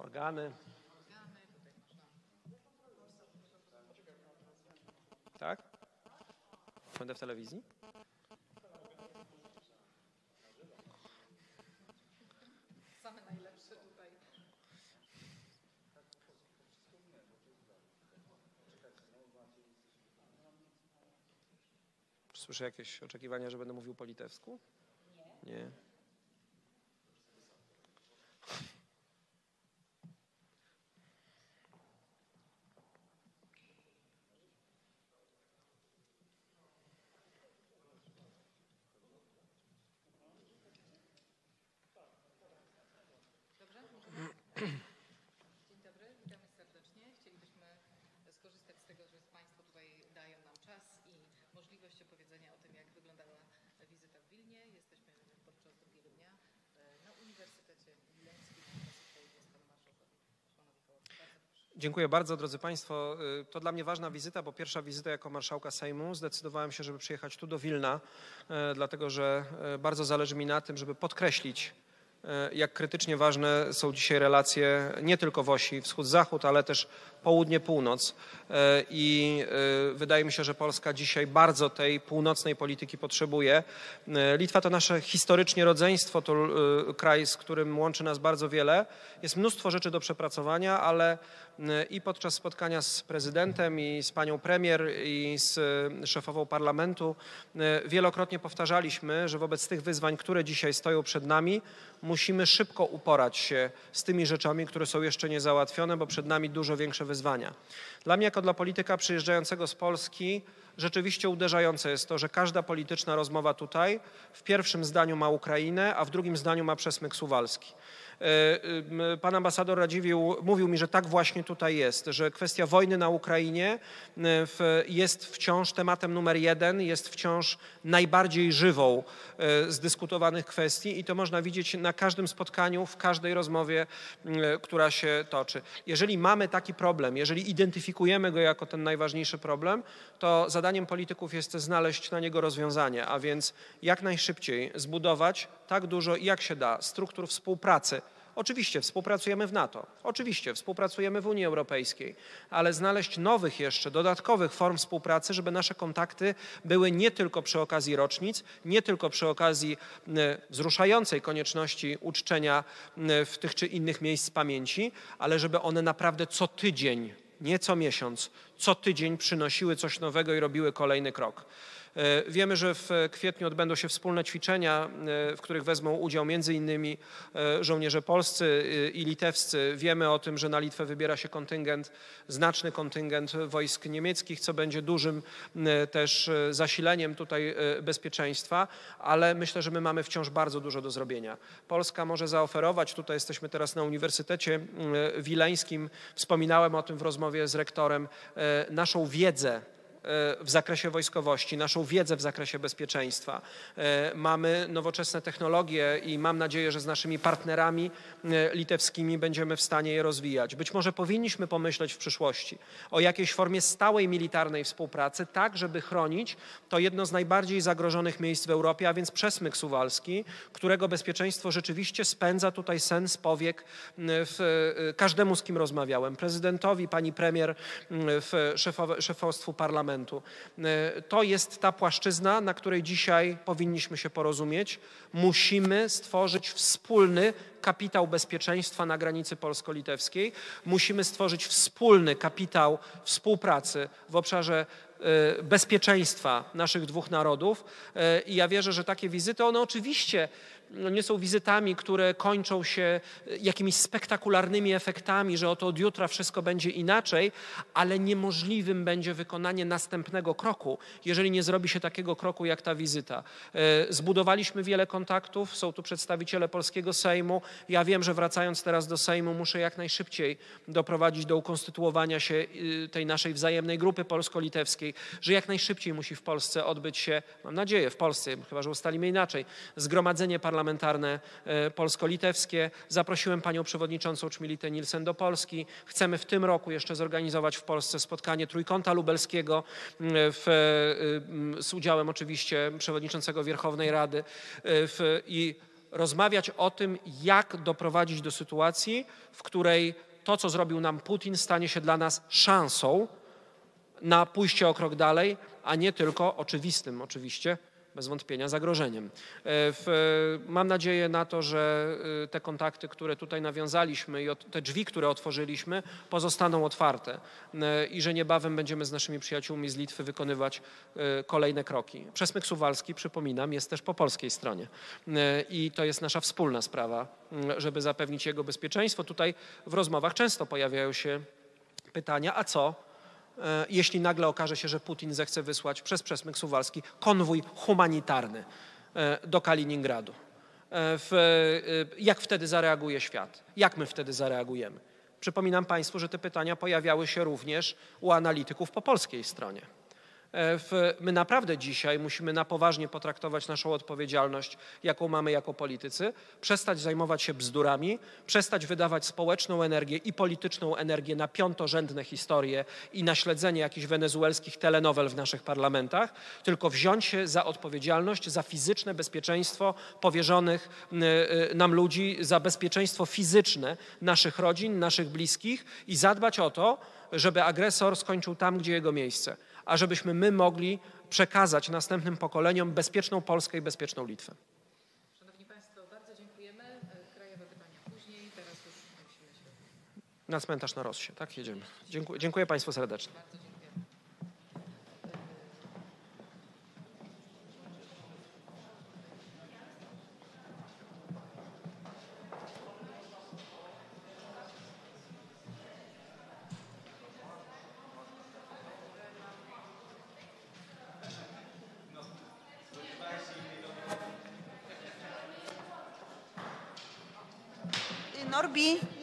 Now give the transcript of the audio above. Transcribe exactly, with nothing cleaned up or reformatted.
organy. Tak? Będę w telewizji? Same najlepsze tutaj. Słyszę jakieś oczekiwania, że będę mówił po litewsku? Nie. Nie. Dzień dobry, witamy serdecznie. Chcielibyśmy skorzystać z tego, że Państwo tutaj dają nam czas i możliwość opowiedzenia o tym, jak wyglądała wizyta w Wilnie. Jesteśmy podczas drugiego dnia na Uniwersytecie Wileńskim. Jest Pan Marszałkowi Szymona Hołowni. Dziękuję bardzo, drodzy Państwo. To dla mnie ważna wizyta, bo pierwsza wizyta jako marszałka Sejmu. Zdecydowałem się, żeby przyjechać tu do Wilna, dlatego że bardzo zależy mi na tym, żeby podkreślić, jak krytycznie ważne są dzisiaj relacje nie tylko w osi wschód-zachód, ale też południe-północ. I wydaje mi się, że Polska dzisiaj bardzo tej północnej polityki potrzebuje. Litwa to nasze historycznie rodzeństwo, to kraj, z którym łączy nas bardzo wiele. Jest mnóstwo rzeczy do przepracowania, ale i podczas spotkania z prezydentem i z panią premier i z szefową parlamentu wielokrotnie powtarzaliśmy, że wobec tych wyzwań, które dzisiaj stoją przed nami, musimy szybko uporać się z tymi rzeczami, które są jeszcze niezałatwione, bo przed nami dużo większe wyzwania. Dla mnie jako dla polityka przyjeżdżającego z Polski rzeczywiście uderzające jest to, że każda polityczna rozmowa tutaj w pierwszym zdaniu ma Ukrainę, a w drugim zdaniu ma przesmyk suwalski. Pan ambasador Radziwiłł mówił mi, że tak właśnie tutaj jest, że kwestia wojny na Ukrainie jest wciąż tematem numer jeden, jest wciąż najbardziej żywą z dyskutowanych kwestii i to można widzieć na każdym spotkaniu, w każdej rozmowie, która się toczy. Jeżeli mamy taki problem, jeżeli identyfikujemy go jako ten najważniejszy problem, to zadaniem polityków jest znaleźć na niego rozwiązanie, a więc jak najszybciej zbudować tak dużo, jak się da, struktur współpracy. Oczywiście współpracujemy w NATO, oczywiście współpracujemy w Unii Europejskiej, ale znaleźć nowych jeszcze, dodatkowych form współpracy, żeby nasze kontakty były nie tylko przy okazji rocznic, nie tylko przy okazji wzruszającej konieczności uczczenia w tych czy innych miejsc pamięci, ale żeby one naprawdę co tydzień, nie co miesiąc, co tydzień przynosiły coś nowego i robiły kolejny krok. Wiemy, że w kwietniu odbędą się wspólne ćwiczenia, w których wezmą udział między innymi żołnierze polscy i litewscy. Wiemy o tym, że na Litwę wybiera się kontyngent, znaczny kontyngent wojsk niemieckich, co będzie dużym też zasileniem tutaj bezpieczeństwa, ale myślę, że my mamy wciąż bardzo dużo do zrobienia. Polska może zaoferować, tutaj jesteśmy teraz na Uniwersytecie Wileńskim, wspominałem o tym w rozmowie z rektorem, naszą wiedzę w zakresie wojskowości, naszą wiedzę w zakresie bezpieczeństwa. Mamy nowoczesne technologie i mam nadzieję, że z naszymi partnerami litewskimi będziemy w stanie je rozwijać. Być może powinniśmy pomyśleć w przyszłości o jakiejś formie stałej militarnej współpracy, tak żeby chronić to jedno z najbardziej zagrożonych miejsc w Europie, a więc przesmyk suwalski, którego bezpieczeństwo rzeczywiście spędza tutaj sen z powiek w każdemu, z kim rozmawiałem. Prezydentowi, pani premier, w szefowe, szefostwu parlamentu. To jest ta płaszczyzna, na której dzisiaj powinniśmy się porozumieć. Musimy stworzyć wspólny kapitał bezpieczeństwa na granicy polsko-litewskiej. Musimy stworzyć wspólny kapitał współpracy w obszarze bezpieczeństwa naszych dwóch narodów. I ja wierzę, że takie wizyty, one oczywiście nie są wizytami, które kończą się jakimiś spektakularnymi efektami, że oto od jutra wszystko będzie inaczej, ale niemożliwym będzie wykonanie następnego kroku, jeżeli nie zrobi się takiego kroku jak ta wizyta. Zbudowaliśmy wiele kontaktów, są tu przedstawiciele polskiego Sejmu. Ja wiem, że wracając teraz do Sejmu muszę jak najszybciej doprowadzić do ukonstytuowania się tej naszej wzajemnej grupy polsko-litewskiej, że jak najszybciej musi w Polsce odbyć się, mam nadzieję w Polsce, chyba że ustalimy inaczej, zgromadzenie parlamentarne polsko-litewskie. Zaprosiłem panią przewodniczącą Czmilitę Nielsen do Polski. Chcemy w tym roku jeszcze zorganizować w Polsce spotkanie Trójkąta Lubelskiego w, z udziałem oczywiście przewodniczącego Wierchownej Rady w, i rozmawiać o tym, jak doprowadzić do sytuacji, w której to, co zrobił nam Putin, stanie się dla nas szansą na pójście o krok dalej, a nie tylko oczywistym, oczywiście, bez wątpienia zagrożeniem. W, mam nadzieję na to, że te kontakty, które tutaj nawiązaliśmy i te drzwi, które otworzyliśmy, pozostaną otwarte i że niebawem będziemy z naszymi przyjaciółmi z Litwy wykonywać kolejne kroki. Przesmyk Suwalski, przypominam, jest też po polskiej stronie i to jest nasza wspólna sprawa, żeby zapewnić jego bezpieczeństwo. Tutaj w rozmowach często pojawiają się pytania, a co, jeśli nagle okaże się, że Putin zechce wysłać przez Przesmyk Suwalski konwój humanitarny do Kaliningradu. Jak wtedy zareaguje świat? Jak my wtedy zareagujemy? Przypominam Państwu, że te pytania pojawiały się również u analityków po polskiej stronie. My naprawdę dzisiaj musimy na poważnie potraktować naszą odpowiedzialność, jaką mamy jako politycy, przestać zajmować się bzdurami, przestać wydawać społeczną energię i polityczną energię na piątorzędne historie i na śledzenie jakichś wenezuelskich telenowel w naszych parlamentach, tylko wziąć się za odpowiedzialność, za fizyczne bezpieczeństwo powierzonych nam ludzi, za bezpieczeństwo fizyczne naszych rodzin, naszych bliskich i zadbać o to, żeby agresor skończył tam, gdzie jego miejsce, a żebyśmy my mogli przekazać następnym pokoleniom bezpieczną Polskę i bezpieczną Litwę. Szanowni Państwo, bardzo dziękujemy. Krajowe pytania później. Teraz już musimy się... Na cmentarz na Rossie, tak? Jedziemy. Dziękuję, dziękuję Państwu serdecznie. Bardzo dziękujemy. Norbi.